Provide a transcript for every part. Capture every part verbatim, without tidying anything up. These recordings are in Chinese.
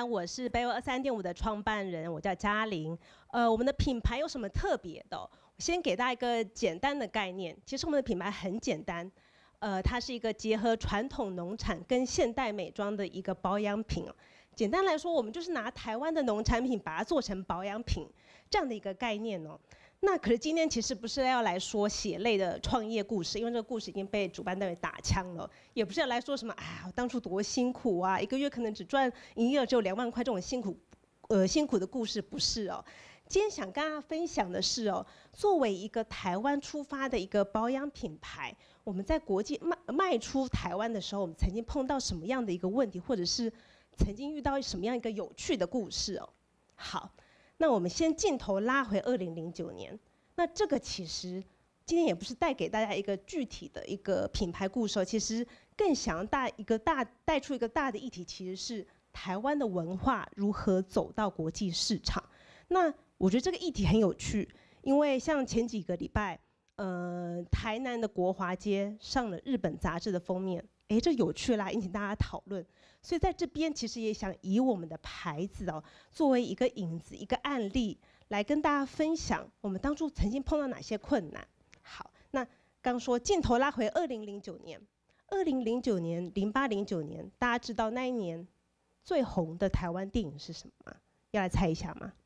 安，我是北纬二三点五的创办人，我叫嘉玲。呃，我们的品牌有什么特别的？我先给大家一个简单的概念。其实我们的品牌很简单，呃，它是一个结合传统农产跟现代美妆的一个保养品。简单来说，我们就是拿台湾的农产品把它做成保养品这样的一个概念哦。那可是今天其实不是要来说血泪的创业故事，因为这个故事已经被主办单位打枪了，也不是要来说什么啊，我当初多辛苦啊，一个月可能只赚营业额只有两万块这种辛苦，呃辛苦的故事不是哦。今天想跟大家分享的是哦，作为一个台湾出发的一个保养品牌，我们在国际迈迈出台湾的时候，我们曾经碰到什么样的一个问题，或者是曾经遇到什么样一个有趣的故事哦。好。那我们先镜头拉回二零零九年，那这个其实今天也不是带给大家一个具体的一个品牌故事，其实更想带一个大带出一个大的议题，其实是台湾的文化如何走到国际市场。那我觉得这个议题很有趣，因为像前几个礼拜，呃，台南的国华街上了日本杂志的封面。哎，这有趣啦，引起大家讨论。所以在这边其实也想以我们的牌子哦，作为一个引子、一个案例，来跟大家分享我们当初曾经碰到哪些困难。好，那刚说镜头拉回二零零九年，二零零九年、零八零九年，大家知道那一年最红的台湾电影是什么吗？要来猜一下吗？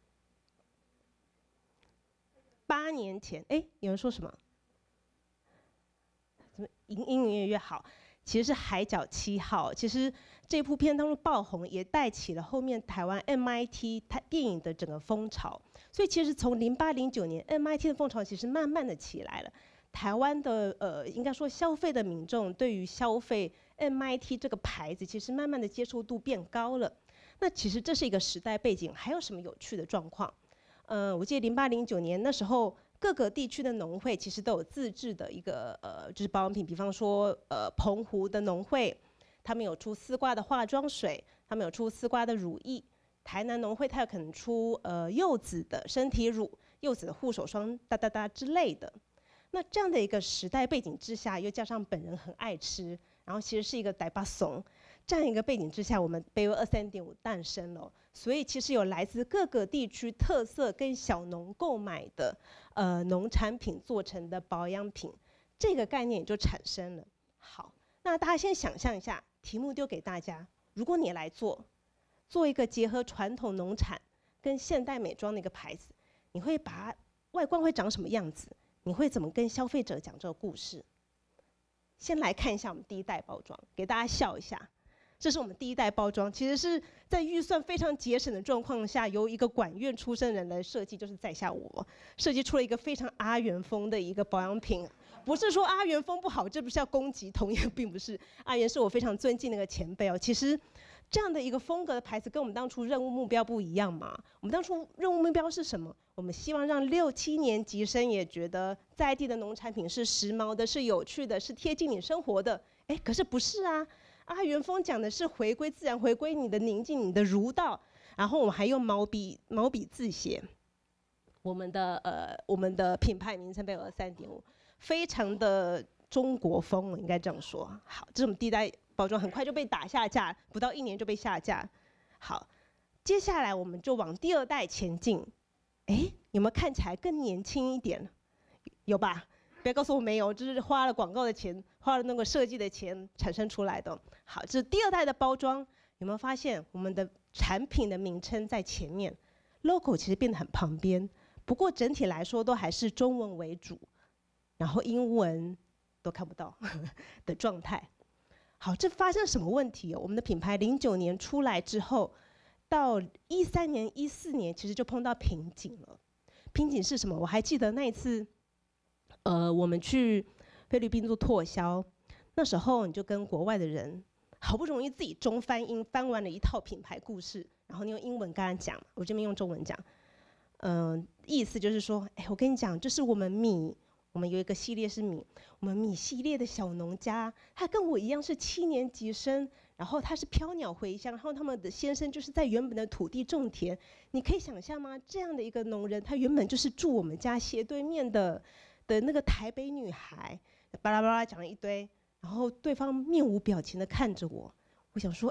八年前，哎，有人说什么？怎么英英语越好？其实是《海角七号》，其实这部片当中爆红，也带起了后面台湾 M I T 它电影的整个风潮。所以其实从零八零九年 M I T 的风潮其实慢慢的起来了。台湾的呃，应该说消费的民众对于消费 M I T 这个牌子，其实慢慢的接受度变高了。那其实这是一个时代背景，还有什么有趣的状况？呃，我记得零八零九年那时候。各个地区的农会其实都有自制的一个呃，就是保养品，比方说呃澎湖的农会，他们有出丝瓜的化妆水，他们有出丝瓜的乳液；台南农会它有可能出呃柚子的身体乳、柚子的护手霜哒哒哒之类的。那这样的一个时代背景之下，又加上本人很爱吃，然后其实是一个台北怂，这样一个背景之下，我们北纬二三点五诞生了。所以其实有来自各个地区特色跟小农购买的呃农产品做成的保养品，这个概念也就产生了。好，那大家先想象一下，题目丢给大家：如果你来做，做一个结合传统农产跟现代美妆的一个牌子，你会把它外观会长什么样子？你会怎么跟消费者讲这个故事？先来看一下我们第一代包装，给大家笑一下。这是我们第一代包装，其实是在预算非常节省的状况下，由一个管院出身人来设计，就是在下我设计出了一个非常阿元风的一个保养品。不是说阿元风不好，这不是要攻击同业，并不是。阿元是我非常尊敬的一个前辈哦。其实这样的一个风格的牌子，跟我们当初任务目标不一样嘛。我们当初任务目标是什么？我们希望让六七年级生也觉得在地的农产品是时髦的、是有趣的、是贴近你生活的。哎，可是不是啊。阿元风讲的是回归自然，回归你的宁静，你的儒道。然后我们还用毛笔毛笔字写我们的呃我们的品牌名称北纬二三点五，非常的中国风，应该这样说。好，这是我们第一代包装，很快就被打下架，不到一年就被下架。好，接下来我们就往第二代前进。哎，有没有看起来更年轻一点？有吧？不要告诉我没有，就是花了广告的钱，花了那个设计的钱产生出来的。好，这是第二代的包装，有没有发现我们的产品的名称在前面 ，logo 其实变得很旁边，不过整体来说都还是中文为主，然后英文都看不到呵呵的状态。好，这发生什么问题哦？我们的品牌零九年出来之后，到一三年、一四年其实就碰到瓶颈了。瓶颈是什么？我还记得那一次。呃，我们去菲律宾做拓销，那时候你就跟国外的人，好不容易自己中翻英翻完了一套品牌故事，然后你用英文跟他讲，我这边用中文讲，嗯、呃，意思就是说，哎，我跟你讲，就是我们米，我们有一个系列是米，我们米系列的小农家，他跟我一样是七年级生，然后他是飘鸟回乡，然后他们的先生就是在原本的土地种田，你可以想象吗？这样的一个农人，他原本就是住我们家斜对面的。的那个台北女孩，巴拉巴拉讲了一堆，然后对方面无表情的看着我，我想说，哎，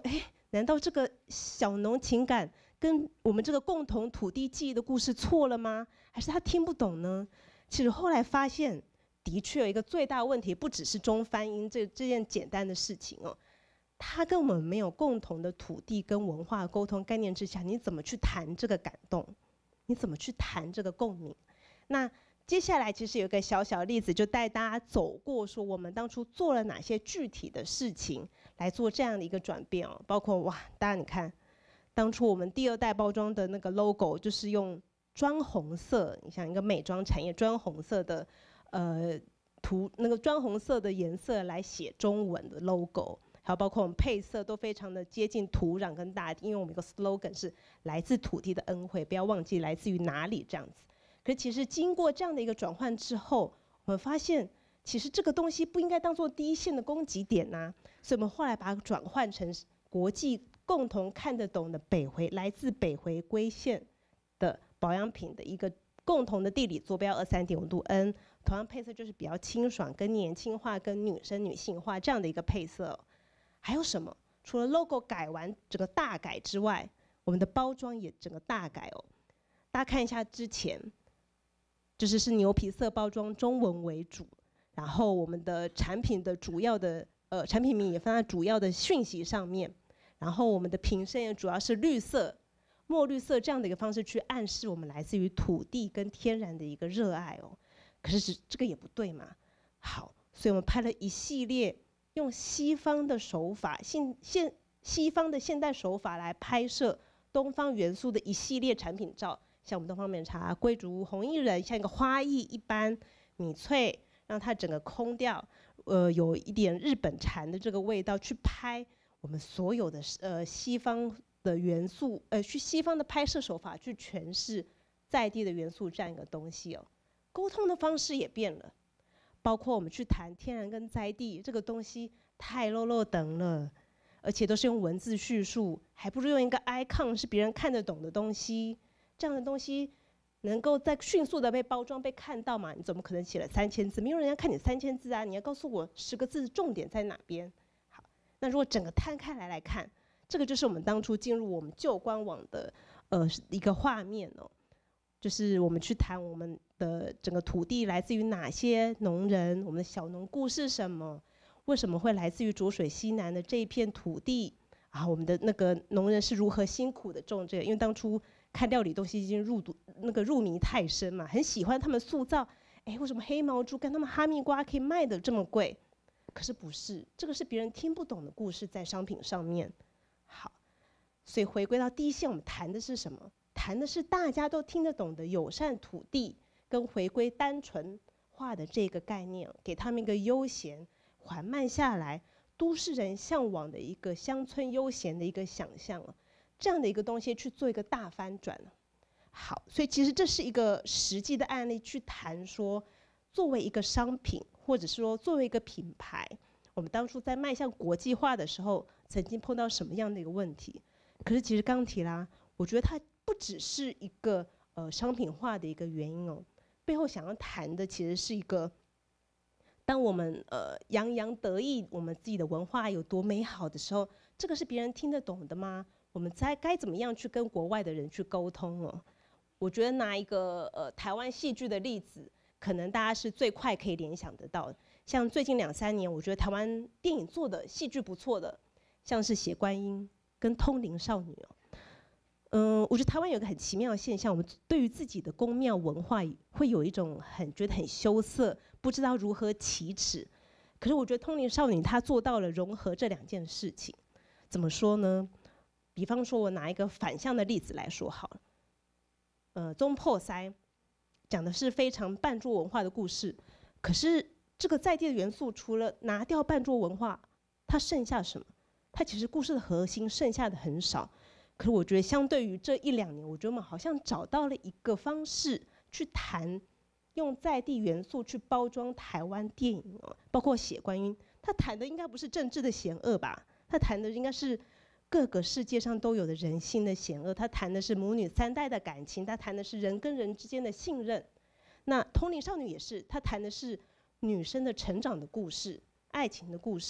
难道这个小农情感跟我们这个共同土地记忆的故事错了吗？还是他听不懂呢？其实后来发现，的确有一个最大问题，不只是中翻英这这件简单的事情哦，他跟我们没有共同的土地跟文化沟通概念之下，你怎么去谈这个感动？你怎么去谈这个共鸣？那接下来其实有一个小小例子，就带大家走过说我们当初做了哪些具体的事情来做这样的一个转变哦，包括哇，大家你看，当初我们第二代包装的那个 logo 就是用砖红色，你像一个美妆产业砖红色的呃图，那个砖红色的颜色来写中文的 logo， 还有包括我们配色都非常的接近土壤跟大地，因为我们有个 slogan 是来自土地的恩惠，不要忘记来自于哪里这样子。可其实经过这样的一个转换之后，我们发现其实这个东西不应该当做第一线的供给点呐、啊，所以我们后来把它转换成国际共同看得懂的北回来自北回归线的保养品的一个共同的地理坐标二三点五度 N， 同样配色就是比较清爽、跟年轻化、跟女生女性化这样的一个配色。还有什么？除了 logo 改完整个大改之外，我们的包装也整个大改哦。大家看一下之前。就是是牛皮色包装，中文为主，然后我们的产品的主要的呃产品名也放在主要的讯息上面，然后我们的瓶身也主要是绿色、墨绿色这样的一个方式去暗示我们来自于土地跟天然的一个热爱哦。可是这个也不对嘛。好，所以我们拍了一系列用西方的手法，现现西方的现代手法来拍摄东方元素的一系列产品照。像我们东方美茶、桂竹、红薏仁，像一个花艺一般，米萃，让它整个空调，呃，有一点日本禅的这个味道，去拍我们所有的呃西方的元素，呃，去西方的拍摄手法去诠释在地的元素这样一个东西哦。沟通的方式也变了，包括我们去谈天然跟在地这个东西太落落等了，而且都是用文字叙述，还不如用一个 icon 是别人看得懂的东西。这样的东西能够在迅速的被包装、被看到嘛？你怎么可能写了三千字？没有人要看你三千字啊！你要告诉我十个字重点在哪边？好，那如果整个摊开来来看，这个就是我们当初进入我们旧官网的呃一个画面哦，就是我们去谈我们的整个土地来自于哪些农人，我们的小农故事什么？为什么会来自于浊水溪南的这一片土地？啊，我们的那个农人是如何辛苦的种这个？因为当初看料理东西已经入毒那个入迷太深嘛，很喜欢他们塑造。哎，为什么黑毛猪跟他们哈密瓜可以卖得这么贵？可是不是，这个是别人听不懂的故事在商品上面。好，所以回归到第一线，我们谈的是什么？谈的是大家都听得懂的友善土地跟回归单纯化的这个概念，给他们一个悠闲缓慢下来。都市人向往的一个乡村悠闲的一个想象，这样的一个东西去做一个大翻转。好，所以其实这是一个实际的案例，去谈说，作为一个商品，或者说作为一个品牌，我们当初在迈向国际化的时候，曾经碰到什么样的一个问题？可是其实刚提啦，我觉得它不只是一个呃商品化的一个原因哦，背后想要谈的其实是一个。当我们呃洋洋得意，我们自己的文化有多美好的时候，这个是别人听得懂的吗？我们该该怎么样去跟国外的人去沟通哦？我觉得拿一个呃台湾戏剧的例子，可能大家是最快可以联想得到的。像最近两三年，我觉得台湾电影做的戏剧不错的，像是《血观音》跟《通灵少女》哦。嗯，我觉得台湾有一个很奇妙的现象，我们对于自己的宫庙文化会有一种很觉得很羞涩，不知道如何启齿。可是我觉得《通灵少女》她做到了融合这两件事情。怎么说呢？比方说，我拿一个反向的例子来说好了。呃，中破塞讲的是非常半桌文化的故事，可是这个在地的元素，除了拿掉半桌文化，它剩下什么？它其实故事的核心剩下的很少。可是我觉得，相对于这一两年，我觉得我们好像找到了一个方式去谈，用在地元素去包装台湾电影哦，包括《血观音》，他谈的应该不是政治的险恶吧？他谈的应该是各个世界上都有的人性的险恶，他谈的是母女三代的感情，他谈的是人跟人之间的信任。那《通灵少女》也是，他谈的是女生的成长的故事、爱情的故事、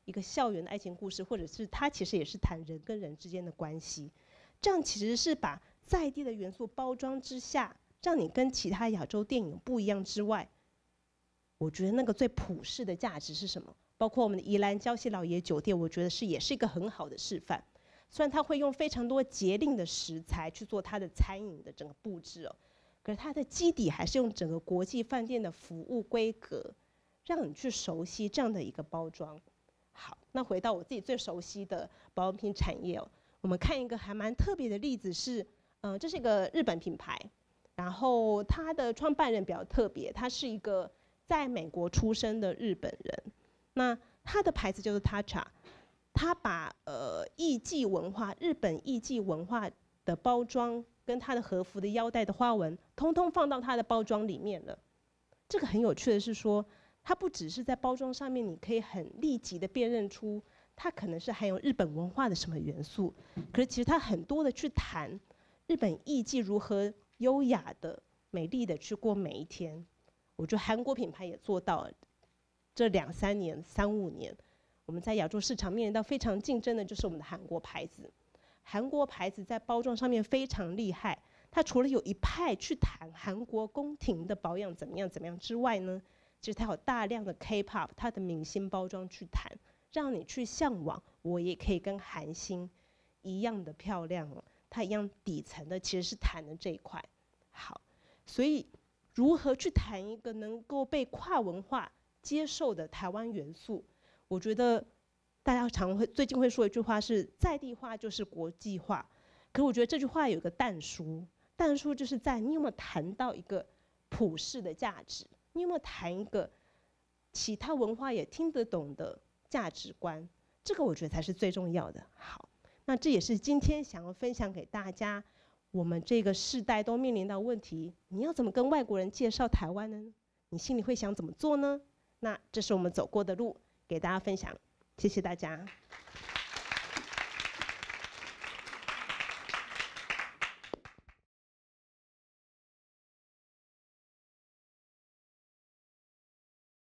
一个校园的爱情故事，或者是它其实也是谈人跟人之间的关系。这样其实是把在地的元素包装之下，让你跟其他亚洲电影不一样之外，我觉得那个最普世的价值是什么？包括我们的宜兰礁溪老爷酒店，我觉得是也是一个很好的示范。虽然它会用非常多节令的食材去做它的餐饮的整个布置哦，可是它的基底还是用整个国际饭店的服务规格，让你去熟悉这样的一个包装。好，那回到我自己最熟悉的保养品产业哦，我们看一个还蛮特别的例子是，嗯、呃，这是一个日本品牌，然后它的创办人比较特别，他是一个在美国出生的日本人。那他的牌子就是 Tatcha， 他把呃艺伎文化、日本艺伎文化的包装跟他的和服的腰带的花纹，通通放到他的包装里面了。这个很有趣的是说，它不只是在包装上面，你可以很立即的辨认出它可能是含有日本文化的什么元素，可是其实它很多的去谈日本艺伎如何优雅的、美丽的去过每一天。我觉得韩国品牌也做到了，这两三年、三五年，我们在亚洲市场面临到非常竞争的就是我们的韩国牌子。韩国牌子在包装上面非常厉害，它除了有一派去谈韩国宫廷的保养怎么样怎么样之外呢，其实它有大量的 K-pop 它的明星包装去谈，让你去向往，我也可以跟韩星一样的漂亮哦。它一样底层的其实是谈的这一块。好，所以如何去谈一个能够被跨文化接受的台湾元素，我觉得大家常会最近会说一句话是在地化就是国际化，可是我觉得这句话有一个但书，但书就是在你有没有谈到一个普世的价值，你有没有谈一个其他文化也听得懂的价值观，这个我觉得才是最重要的。好，那这也是今天想要分享给大家，我们这个世代都面临到问题，你要怎么跟外国人介绍台湾呢？你心里会想怎么做呢？那这是我们走过的路，给大家分享，谢谢大家。